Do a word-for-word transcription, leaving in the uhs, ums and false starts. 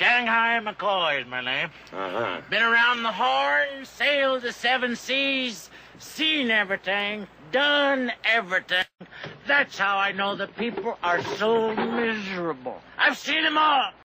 Shanghai McCoy is my name. Uh-huh. Been around the Horn, sailed the seven seas, seen everything, done everything. That's how I know that people are so miserable. I've seen them all.